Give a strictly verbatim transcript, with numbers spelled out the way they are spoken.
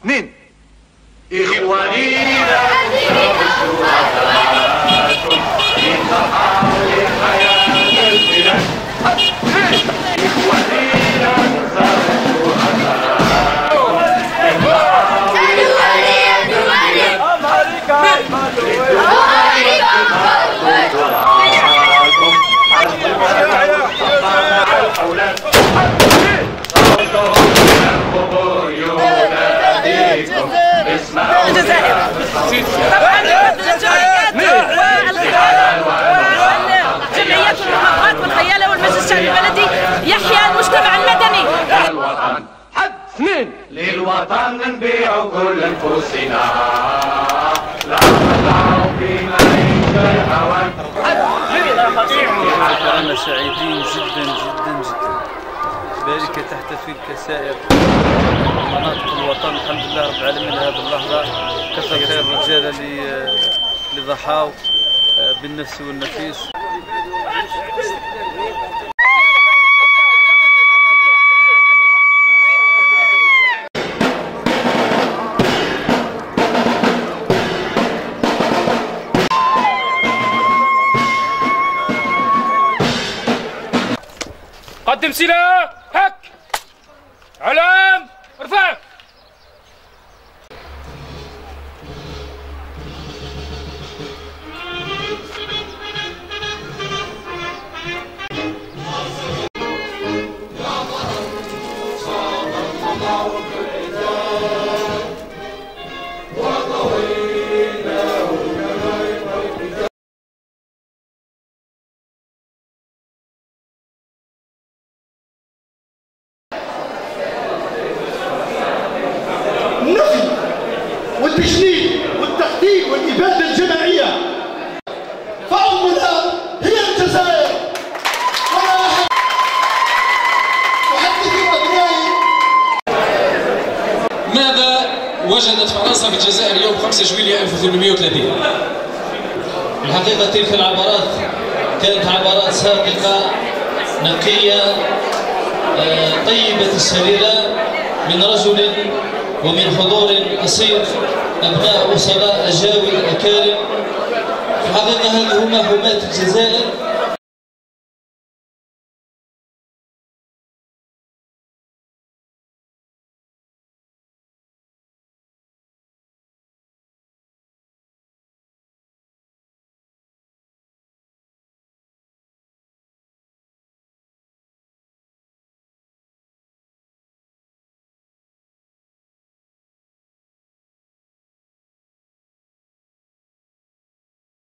اثنين. إخواني لا تنسوا أثراتكم من محاول حياة البلاد. إخواني لا تنسوا أثراتكم من محاول حياة البلاد. جمعيات المنظمات والخيالة والمجلس الشعبي البلدي يحيى المجتمع المدني. الوطن حد اثنين. للوطن نبيع كل انفسنا لا نطلع في معيش الهوان. أنا سعيدين جدا جدا جدا ذلك تحتفل كسائر مناطق الوطن. الحمد لله رب العالمين هذه اللحظة كثر خير الرجال اللي اللي ضحاوا بالنفس والنفيس. قدم سلاح. هك علام ارفع. النفي والتشنيد والتخدير والإبادة الجماعية. فأمنا هي الجزائر. ولا أحد أحدث أبنائي. ماذا وجدت فرنسا في الجزائر يوم خمسة جويلية ألف وثمانمئة وثلاثين؟ الحقيقة تلك العبارات كانت عبارات صادقة نقية طيبة السريرة من رجل ومن حضور أصيل، أبناء وصلاء أجاوي أكارم. في الحقيقة هذه هما حماة الجزائر